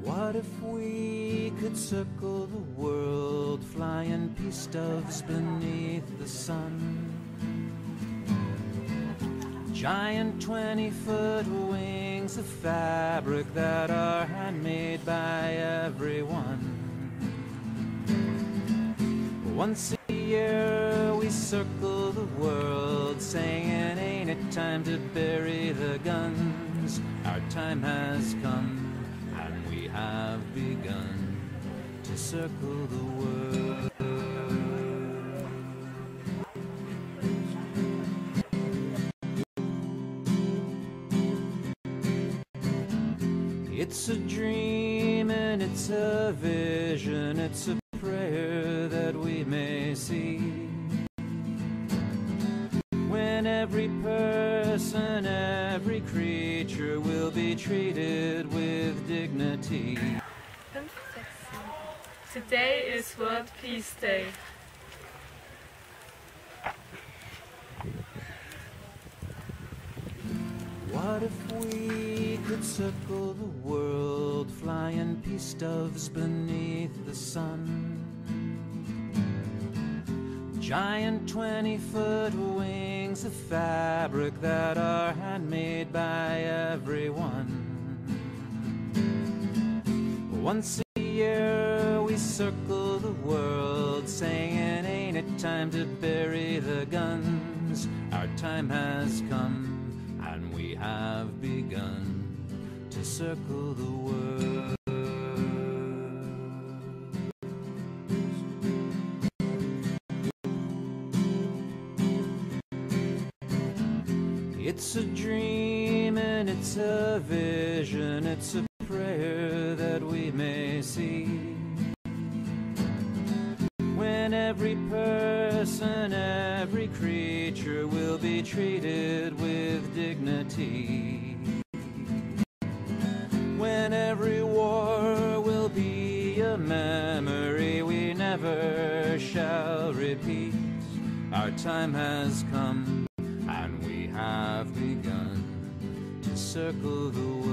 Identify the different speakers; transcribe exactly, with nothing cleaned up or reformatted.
Speaker 1: What if we could circle the world, flying peace doves beneath the sun? Giant twenty-foot wings of fabric that are handmade by everyone. Once a year we circle the world, saying, ain't it time to bury the guns? Our time has come, and we have begun to circle the world. It's a dream and it's a vision, it's a prayer that we may see. When every person, every creature will be treated with dignity.
Speaker 2: Today is World Peace Day.
Speaker 1: What if we could circle the world, flying peace doves beneath the sun? Giant twenty-foot wings of fabric that are handmade by everyone. Once a year we circle the world, saying, ain't it time to bury the guns? Our time has come, and we have begun to circle the world. It's a dream and it's a vision, it's a prayer that we may see. When every person, every creature will be treated with dignity. When every war will be a memory we never shall repeat. Our time has come, and we have begun to circle the world.